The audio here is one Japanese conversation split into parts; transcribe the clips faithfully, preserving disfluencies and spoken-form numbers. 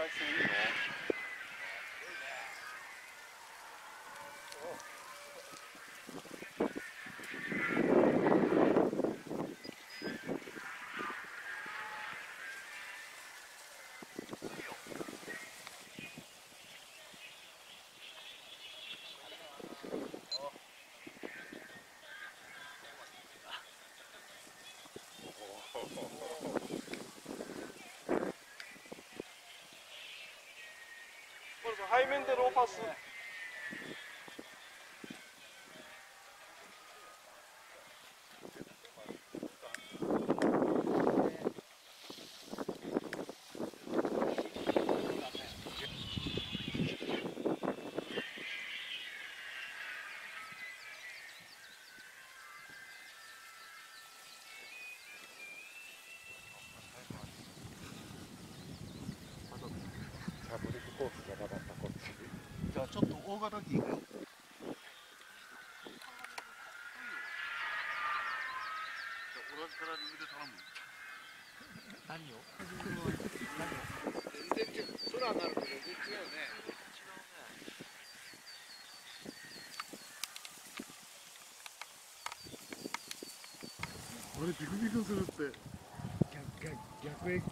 せんよ。背面でローパス。 パブリックコースじゃなかったこっち。 じゃあちょっと大型機行くよ。同じから右で頼む。 何を？ 全然違う。空になると全然違うね。 あれビクビクするって。 逆逆へ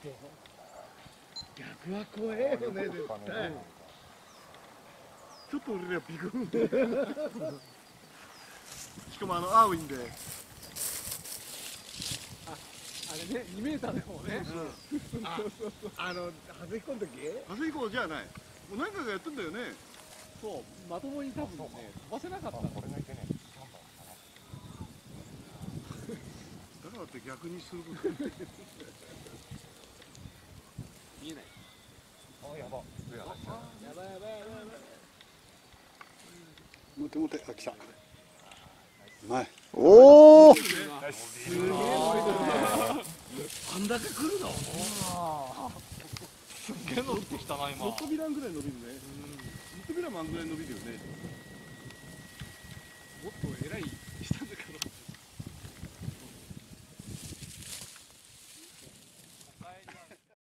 逆は怖えよね絶対。 ちょっと俺らビクンってしかもあの青いんで、 あれね、にメーターの方ね。 ああの外し込んだ時？ 風以降じゃない、もう何回かやってんだよね。 そう、まともに多分ね、飛ばせなかったの。 これがいけねえ。だからって逆にすること見えない。 あ、やば。 やばいやばいやばいやばい。 もてもて、あ、来た。うまい。 おお。 すげえ伸びてる。あんだけ来るの？すっげえ伸びてきたな今。 ノットビランぐらい伸びるね。ノットビランもあんぐらい伸びるよね。 もっと偉い下で